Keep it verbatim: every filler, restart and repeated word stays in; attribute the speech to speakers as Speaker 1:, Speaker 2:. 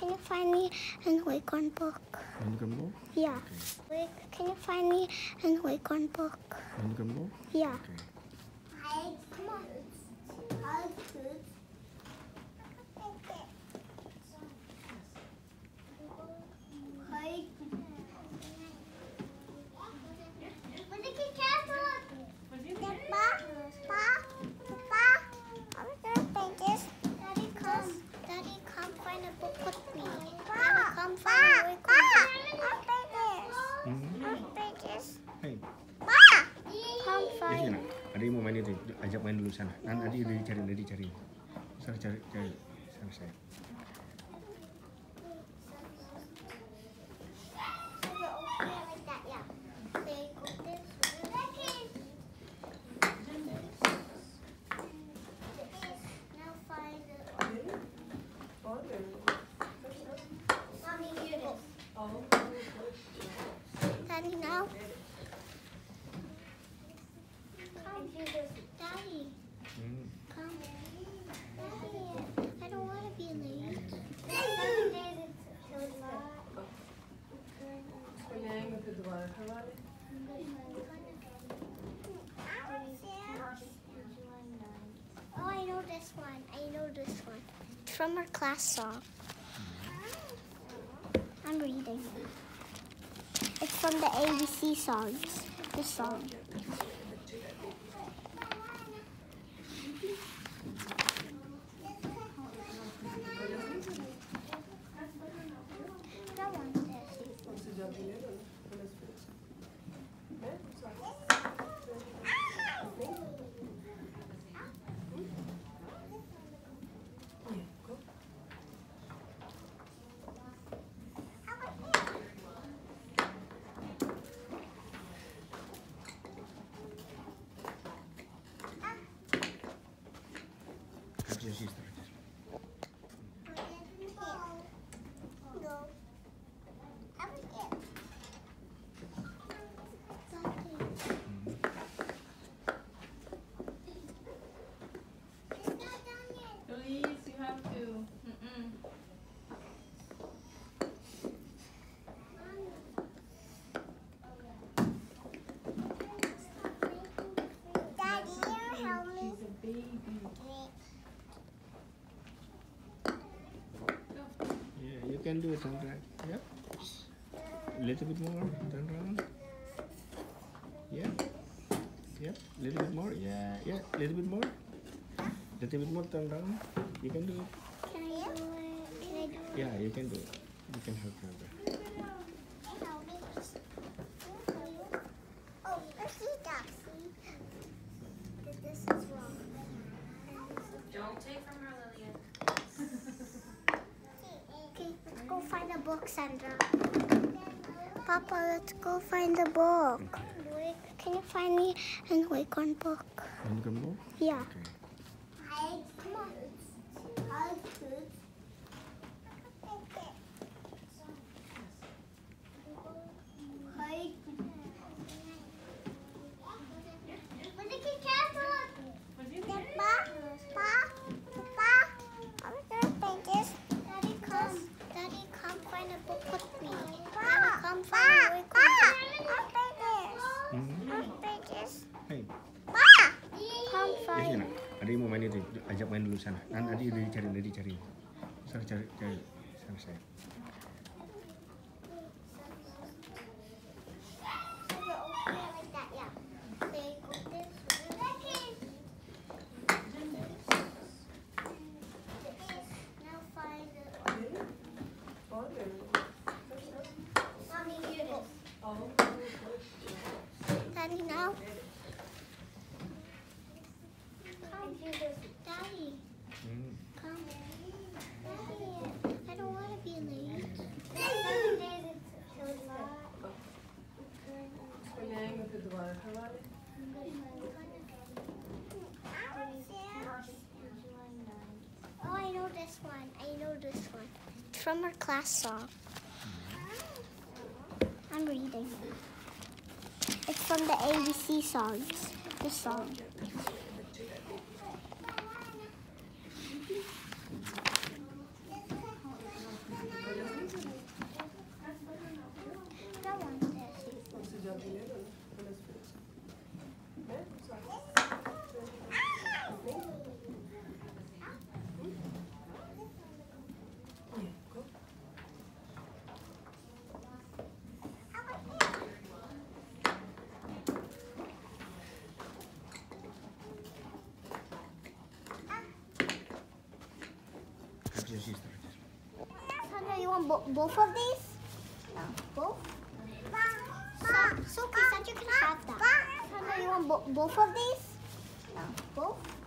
Speaker 1: can you find me an Wacom book?
Speaker 2: Wacom book?
Speaker 1: Yeah.
Speaker 2: Okay.
Speaker 1: Wait, can you find me an Wacom book?
Speaker 2: Wacom book?
Speaker 1: Yeah.
Speaker 2: Okay.
Speaker 1: Hi, come on. Hi, kids. Hi. Daddy, come find a book with me. Daddy, come find a book with me. I'll take this.
Speaker 2: Hey,
Speaker 1: Come
Speaker 2: di
Speaker 1: find.
Speaker 2: sini. Adi mau main itu, ajak main dulu sana. Kan Adi udah dicari, udah dicari. Sana cari, cari. Sana saya.
Speaker 1: Daddy, now. Come, Daddy.
Speaker 2: Hmm.
Speaker 1: Come. Daddy, I don't want to be late. Oh, I know this one. I know this one. It's from our class song. I'm reading. It's from the A B C songs. This song. I don't want this.
Speaker 2: That's your sister.
Speaker 3: Please, you have to. Mm-mm.
Speaker 1: Daddy, you help me.
Speaker 3: She's a baby.
Speaker 2: Yeah, you can do it, Sandra. Yep. A little bit more. Turn around. Yeah. Yep. A little bit more. Yeah. Yeah. A little bit more. A little bit more. Turn around. You can do it.
Speaker 1: Can I do it? Can I do it?
Speaker 2: Yeah, you can do it. You can help her.
Speaker 1: Help me. Oh, let's see that. See? That this is wrong.
Speaker 3: Don't take from her, Lillian.
Speaker 1: Okay, let's go find a book, Sandra. Papa, let's go find the book. Wait, can you find me an Wacom book?
Speaker 2: Wacom book?
Speaker 1: Yeah.
Speaker 2: Okay.
Speaker 1: Hi, come on. Hi, kids. Hi. Daddy, come. Daddy, come find a book with me. Daddy, come find a book with me.
Speaker 2: Hmm. Hey,
Speaker 1: Come
Speaker 2: di
Speaker 1: find.
Speaker 2: sini. Adi mau main itu, ajak main dulu sana. Kan Adi udah dicari, udah dicari. Sana cari, cari. Sana saya.
Speaker 1: Daddy, now. Come. Daddy,
Speaker 2: Hmm.
Speaker 1: come. Daddy, I don't want to be late. Oh, I know this one. I know this one. It's from our class song. I'm reading. It's from the A B C songs. This song.
Speaker 2: That's your sister.
Speaker 1: Sandra, you want bo both of these? No, both? So, Suki said you can have that. Sandra, you want bo both of these? No, both?